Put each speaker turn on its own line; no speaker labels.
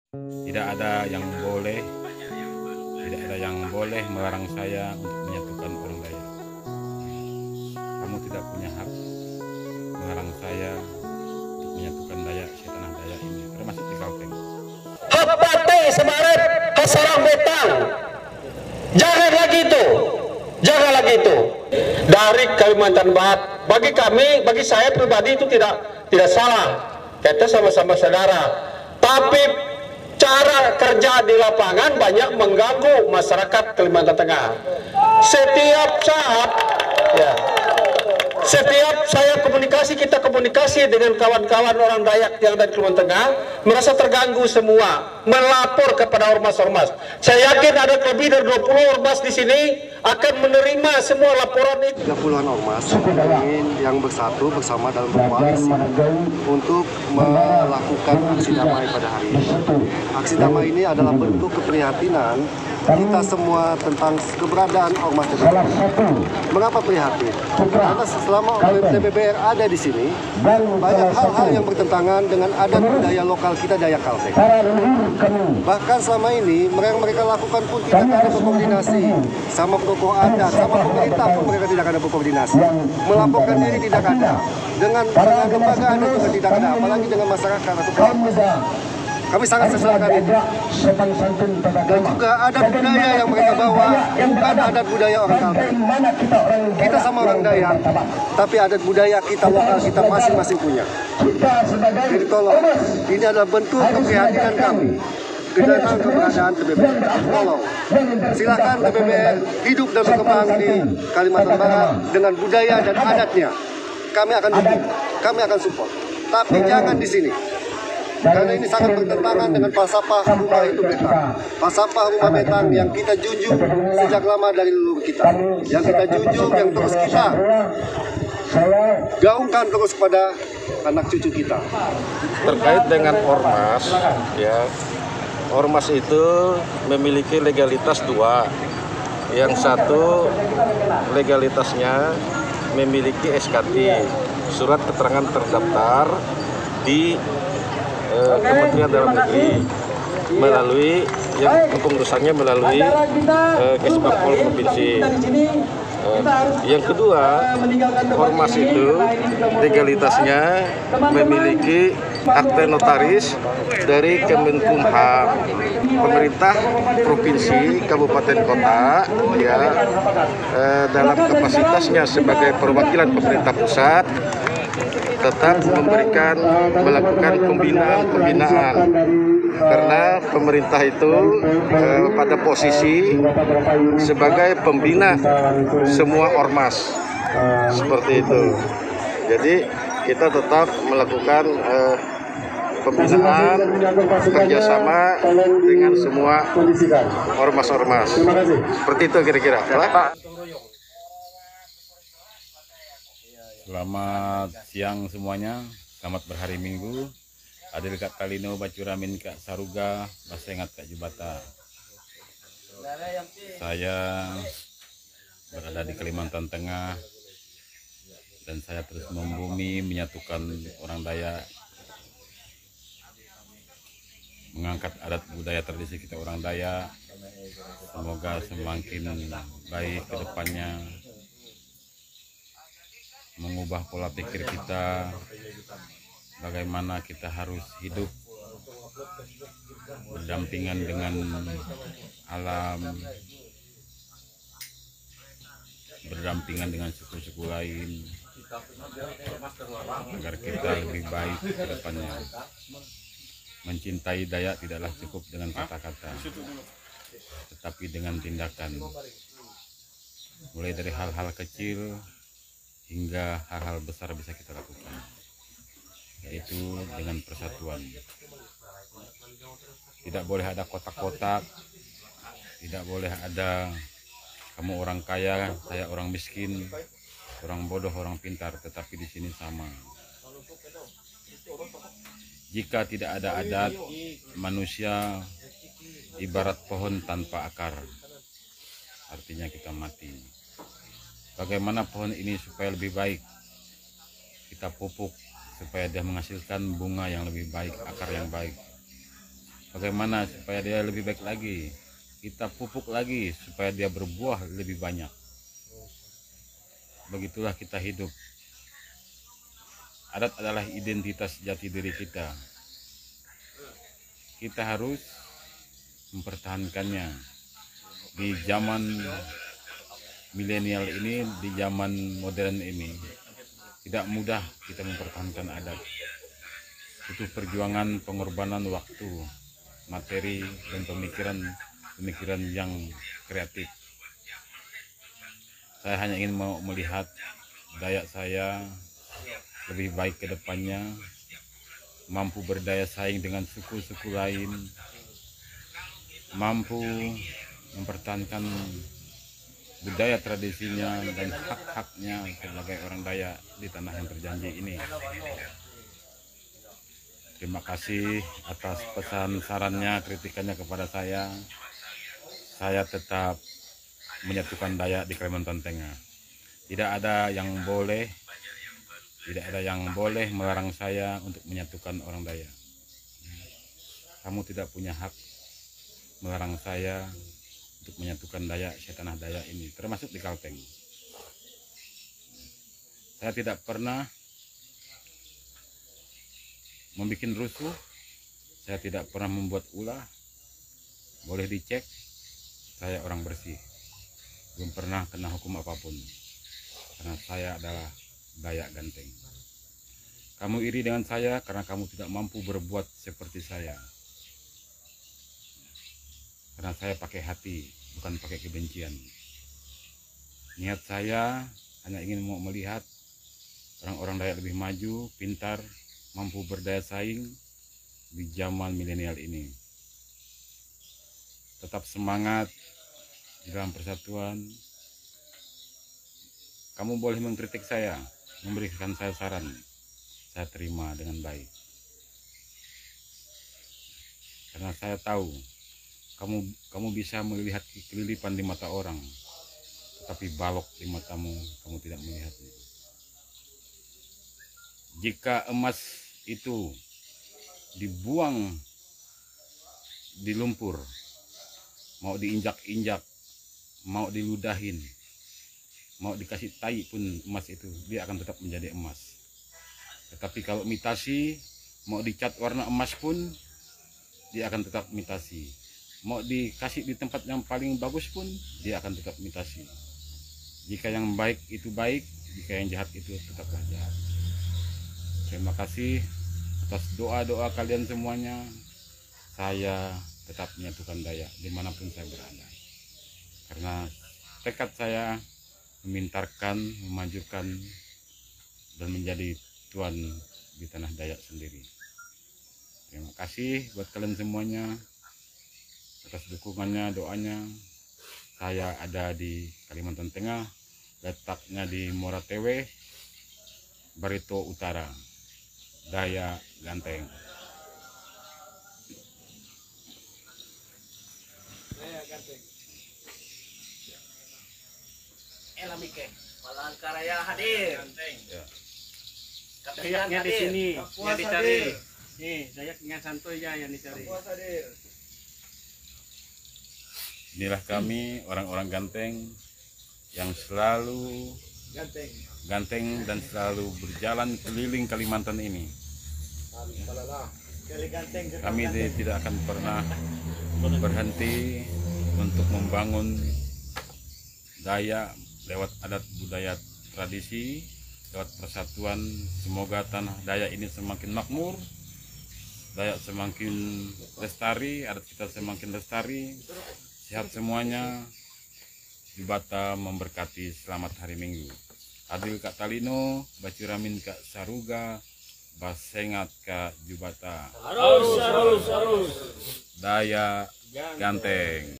Tidak ada yang boleh, tidak ada yang boleh melarang saya untuk menyatukan orang Dayak. Kamu tidak punya hak melarang saya untuk menyatukan Dayak setanah Dayak ini, termasuk di Kalteng.
Hapate Semaret Hasarang Betang. Jangan lagi itu. Jangan lagi itu. Dari Kalimantan Barat, bagi kami, bagi saya pribadi itu tidak salah. Kita sama-sama saudara. Tapi cara kerja di lapangan banyak mengganggu masyarakat Kalimantan Tengah. Setiap saat, ya, setiap kita komunikasi dengan kawan-kawan orang Dayak yang dari Kalimantan Tengah, merasa terganggu semua, melapor kepada ormas-ormas. Saya yakin ada lebih dari 20 ormas di sini akan menerima semua laporan itu.
30-an ormas yang bersatu bersama dalam koalisi untuk melakukan aksi damai pada hari ini. Aksi damai ini adalah bentuk keprihatinan kita semua tentang keberadaan ormas TBBR. Mengapa prihatin? Karena selama TBBR ada di sini, banyak hal-hal yang bertentangan dengan adat budaya lokal kita Dayak Kalteng. Bahkan selama ini mereka lakukan pun tidak ada berkoordinasi sama tokoh adat, sama pemerintah pun mereka tidak ada berkoordinasi. Melaporkan diri tidak ada, dengan lembaga adat juga tidak ada, apalagi dengan masyarakat atau kelompok. Kami sangat sesalkan itu. Dan juga adat budaya yang mereka bawa bukan adat budaya orang Kalteng. Kita sama orang Dayak, tapi adat budaya kita lokal kita masing-masing punya. Jadi tolong, ini adalah bentuk keprihatinan kami dengan keberadaan TBBR. Tolong, silakan TBBR hidup dan berkembang di Kalimantan Barat dengan budaya dan adatnya. Kami akan dukung, kami akan support. Tapi jangan di sini. Karena ini sangat bertentangan dengan falsafah rumah itu betang. Falsafah rumah betang yang kita junjung sejak lama dari leluhur kita. Yang kita junjung, yang terus kita gaungkan terus pada anak cucu kita.
Terkait dengan ormas, ya, ormas itu memiliki legalitas dua. Yang satu legalitasnya memiliki SKT, surat keterangan terdaftar di Kementerian Dalam Negeri, melalui yang kepengurusannya melalui Kesbangpol Provinsi. Yang kedua, ormas itu legalitasnya memiliki akte notaris dari Kemenkumham. Pemerintah provinsi, kabupaten, kota, ya, dalam kapasitasnya sebagai perwakilan pemerintah pusat, tetap melakukan pembinaan karena pemerintah itu pada posisi sebagai pembina semua ormas seperti itu. Jadi kita tetap melakukan pembinaan kerjasama dengan semua ormas-ormas. Seperti itu kira-kira.
Selamat siang semuanya, selamat berhari Minggu. Adil Kak Kalino, Bacuramin Kak Saruga, Basengat Kak Jubata. Saya berada di Kalimantan Tengah dan saya terus membumi menyatukan orang Dayak, mengangkat adat budaya tradisi kita orang Dayak. Semoga semakin baik ke depannya, mengubah pola pikir kita, bagaimana kita harus hidup berdampingan dengan alam, berdampingan dengan suku-suku lain, agar kita lebih baik ke depannya. Mencintai Dayak tidaklah cukup dengan kata-kata, tetapi dengan tindakan. Mulai dari hal-hal kecil hingga hal-hal besar bisa kita lakukan, yaitu dengan persatuan. Tidak boleh ada kotak-kotak, tidak boleh ada kamu orang kaya, saya orang miskin, orang bodoh, orang pintar, tetapi di sini sama. Jika tidak ada adat, manusia ibarat pohon tanpa akar, artinya kita mati. Bagaimana pohon ini supaya lebih baik? Kita pupuk supaya dia menghasilkan bunga yang lebih baik, akar yang baik. bagaimana supaya dia lebih baik lagi. Kita pupuk lagi supaya dia berbuah lebih banyak. Begitulah kita hidup. Adat adalah identitas jati diri kita. Kita harus mempertahankannya. Di zaman milenial ini, di zaman modern ini, tidak mudah kita mempertahankan adat. Butuh perjuangan, pengorbanan waktu, materi, dan pemikiran yang kreatif. Saya hanya ingin mau melihat Dayak saya lebih baik ke depannya, mampu berdaya saing dengan suku-suku lain, mampu mempertahankan budaya tradisinya dan hak-haknya sebagai orang Dayak di tanah yang terjanji ini. Terima kasih atas pesan sarannya, kritikannya kepada saya. Saya tetap menyatukan Dayak di Kalimantan Tengah. Tidak ada yang boleh melarang saya untuk menyatukan orang Dayak. Kamu tidak punya hak melarang saya untuk menyatukan Dayak, tanah Dayak ini, termasuk di Kalteng. Saya tidak pernah membuat rusuh, saya tidak pernah membuat ulah. Boleh dicek, saya orang bersih, belum pernah kena hukum apapun, karena saya adalah Dayak Ganteng. Kamu iri dengan saya karena kamu tidak mampu berbuat seperti saya, karena saya pakai hati, bukan pakai kebencian. Niat saya hanya ingin mau melihat orang-orang Dayak lebih maju, pintar, mampu berdaya saing di zaman milenial ini. Tetap semangat di dalam persatuan. Kamu boleh mengkritik saya, memberikan saya saran, saya terima dengan baik. Karena saya tahu kamu bisa melihat kelilipan di mata orang, tetapi balok di matamu, kamu tidak melihatnya. Jika emas itu dibuang di lumpur, mau diinjak-injak, mau diludahin, mau dikasih tai pun emas itu, dia akan tetap menjadi emas. Tetapi kalau imitasi, mau dicat warna emas pun, dia akan tetap imitasi. Mau dikasih di tempat yang paling bagus pun, dia akan tetap imitasi. Jika yang baik itu baik, jika yang jahat itu tetaplah jahat. Terima kasih atas doa-doa kalian semuanya. Saya tetap menyatukan Dayak dimanapun saya berada, karena tekad saya memintarkan, memajukan, dan menjadi tuan di tanah Dayak sendiri. Terima kasih buat kalian semuanya atas dukungannya, doanya. Saya ada di Kalimantan Tengah, letaknya di Moratewe, Barito Utara, Dayak Ganteng.
Elamike, Palangkaraya hadir.
Ya.
Dayaknya di sini, yang dicari. Nih, Dayak dengan santuy ya yang dicari.
Inilah kami orang-orang Ganteng yang selalu ganteng dan selalu berjalan keliling Kalimantan ini. Kami tidak akan pernah berhenti untuk membangun Dayak lewat adat budaya tradisi, lewat persatuan. Semoga tanah Dayak ini semakin makmur, Dayak semakin lestari, adat kita semakin lestari, sehat semuanya. Jubata memberkati. Selamat hari Minggu. Adil Kak Talino, Baciramin Kak Saruga, Basengat Kak Jubata.
Harus.
Dayak Ganteng.